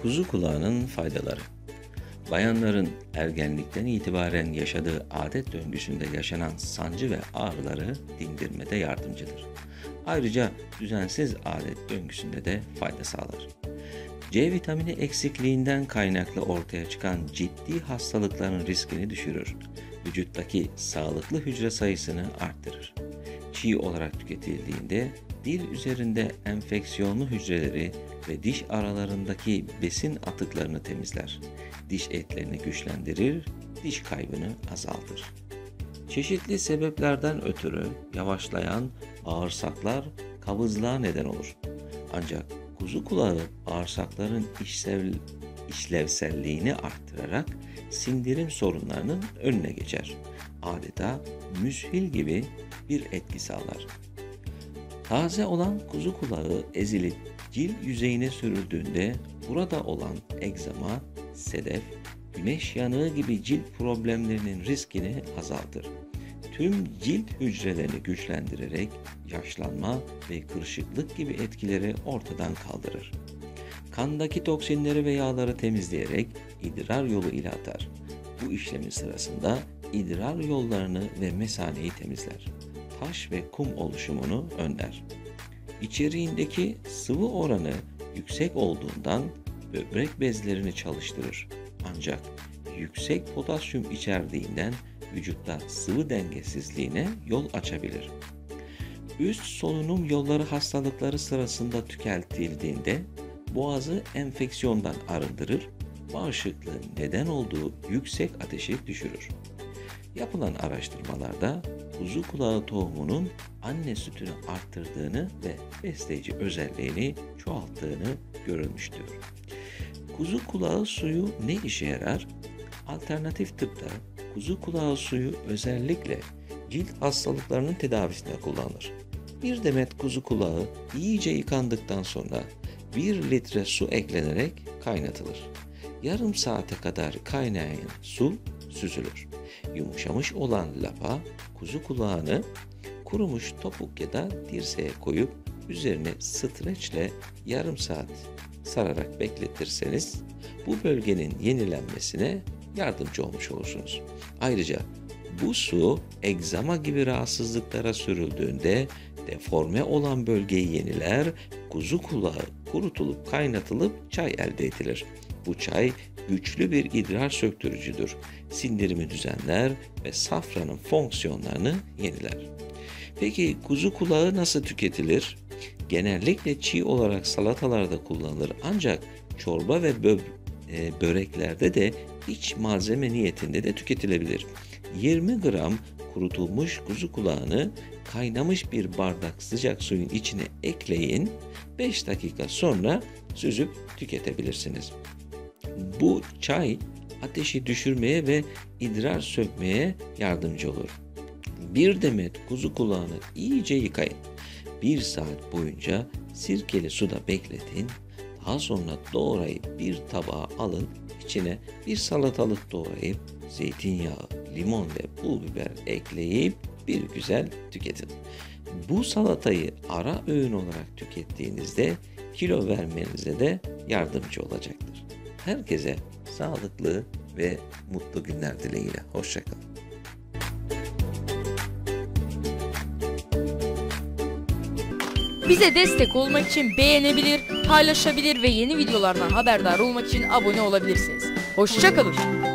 Kuzu kulağının faydaları. Bayanların ergenlikten itibaren yaşadığı adet döngüsünde yaşanan sancı ve ağrıları dindirmede yardımcıdır. Ayrıca düzensiz adet döngüsünde de fayda sağlar. C vitamini eksikliğinden kaynaklı ortaya çıkan ciddi hastalıkların riskini düşürür. Vücuttaki sağlıklı hücre sayısını arttırır. Çiğ olarak tüketildiğinde dil üzerinde enfeksiyonlu hücreleri ve diş aralarındaki besin atıklarını temizler. Diş etlerini güçlendirir, diş kaybını azaltır. Çeşitli sebeplerden ötürü yavaşlayan bağırsaklar kabızlığa neden olur. Ancak kuzu kulağı bağırsakların işlevselliğini arttırarak sindirim sorunlarının önüne geçer. Adeta müshil gibi bir etki sağlar. Taze olan kuzu kulağı ezilip cilt yüzeyine sürüldüğünde burada olan egzama, sedef, güneş yanığı gibi cilt problemlerinin riskini azaltır. Tüm cilt hücrelerini güçlendirerek yaşlanma ve kırışıklık gibi etkileri ortadan kaldırır. Kandaki toksinleri ve yağları temizleyerek idrar yolu ile atar. Bu işlemin sırasında idrar yollarını ve mesaneyi temizler. Taş ve kum oluşumunu önler. İçeriğindeki sıvı oranı yüksek olduğundan böbrek bezlerini çalıştırır. Ancak yüksek potasyum içerdiğinden vücutta sıvı dengesizliğine yol açabilir. Üst solunum yolları hastalıkları sırasında tüketildiğinde boğazı enfeksiyondan arındırır, bağışıklığın neden olduğu yüksek ateşi düşürür. Yapılan araştırmalarda kuzu kulağı tohumunun anne sütünü arttırdığını ve besleyici özelliğini çoğalttığını görülmüştür. Kuzu kulağı suyu ne işe yarar? Alternatif tıpta kuzu kulağı suyu özellikle cilt hastalıklarının tedavisine kullanılır. Bir demet kuzu kulağı iyice yıkandıktan sonra 1 litre su eklenerek kaynatılır. Yarım saate kadar kaynayan su süzülür. Yumuşamış olan lapa kuzu kulağını kurumuş topuk ya da dirseğe koyup üzerine streçle yarım saat sararak bekletirseniz bu bölgenin yenilenmesine yardımcı olmuş olursunuz. Ayrıca bu su egzama gibi rahatsızlıklara sürüldüğünde deforme olan bölgeyi yeniler, kuzu kulağı kurutulup kaynatılıp çay elde edilir. Bu çay güçlü bir idrar söktürücüdür. Sindirimi düzenler ve safranın fonksiyonlarını yeniler. Peki kuzu kulağı nasıl tüketilir? Genellikle çiğ olarak salatalarda kullanılır ancak çorba ve böreklerde de iç malzeme niyetinde de tüketilebilir. 20 gram kurutulmuş kuzu kulağını kaynamış bir bardak sıcak suyun içine ekleyin. 5 dakika sonra süzüp tüketebilirsiniz. Bu çay ateşi düşürmeye ve idrar sökmeye yardımcı olur. Bir demet kuzu kulağını iyice yıkayın. 1 saat boyunca sirkeli suda bekletin. Daha sonra doğrayıp bir tabağa alın. İçine bir salatalık doğrayıp zeytinyağı, limon ve pul biber ekleyip bir güzel tüketin. Bu salatayı ara öğün olarak tükettiğinizde kilo vermenize de yardımcı olacaktır. Herkese sağlıklı ve mutlu günler dileğiyle. Hoşça kalın. Bize destek olmak için beğenebilir, paylaşabilir ve yeni videolardan haberdar olmak için abone olabilirsiniz. Hoşça kalın.